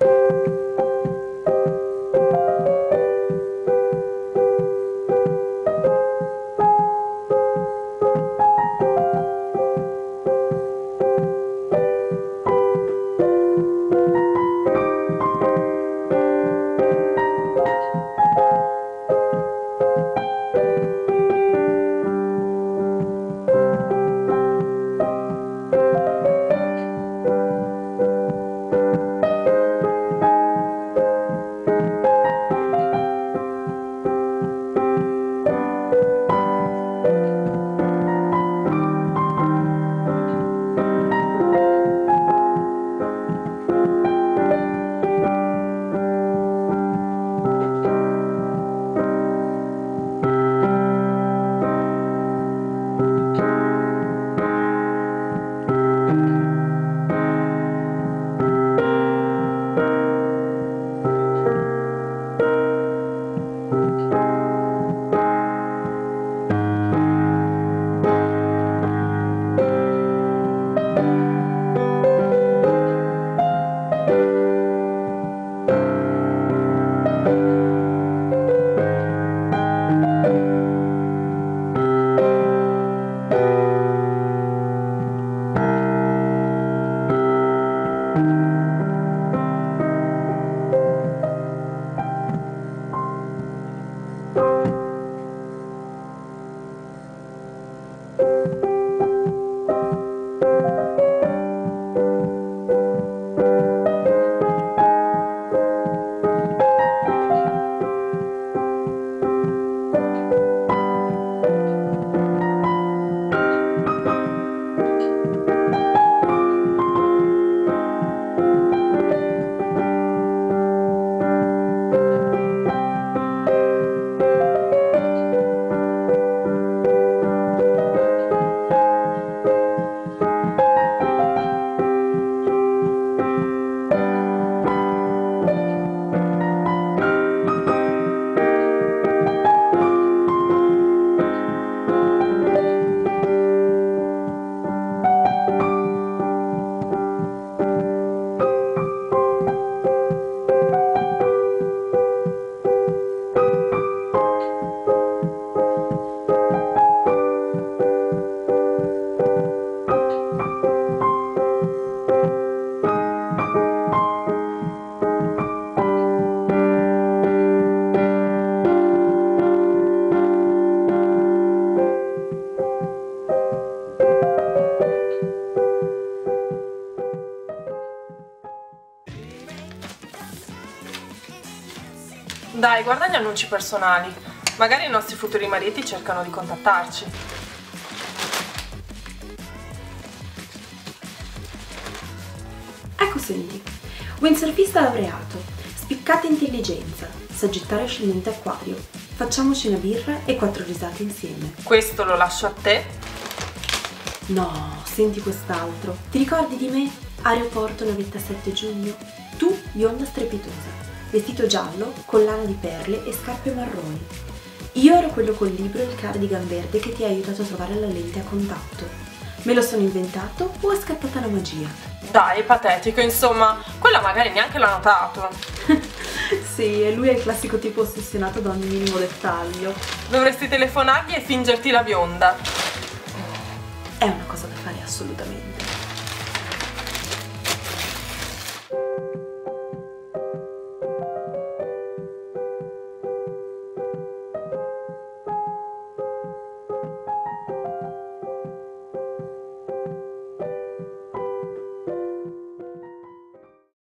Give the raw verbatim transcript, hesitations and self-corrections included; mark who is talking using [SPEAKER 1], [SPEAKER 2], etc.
[SPEAKER 1] Dai, guarda gli annunci personali. Magari i nostri futuri mariti cercano di contattarci.
[SPEAKER 2] Ecco Cindy, windsurfista laureato, spiccata intelligenza, Sagittario ascendente Acquario. Facciamoci una birra e quattro risate insieme.
[SPEAKER 1] Questo lo lascio a te?
[SPEAKER 2] No, senti quest'altro. Ti ricordi di me? Aeroporto navetta sette giugno? Tu, bionda strepitosa, vestito giallo, collana di perle e scarpe marroni. Io ero quello col libro e il cardigan verde che ti ha aiutato a trovare la lente a contatto. Me lo sono inventato o è scattata la magia?
[SPEAKER 1] Dai, è patetico, insomma, quella magari neanche l'ha notato.
[SPEAKER 2] Sì, e lui è il classico tipo ossessionato da ogni minimo dettaglio.
[SPEAKER 1] Dovresti telefonargli e fingerti la bionda.
[SPEAKER 2] È una cosa da fare assolutamente.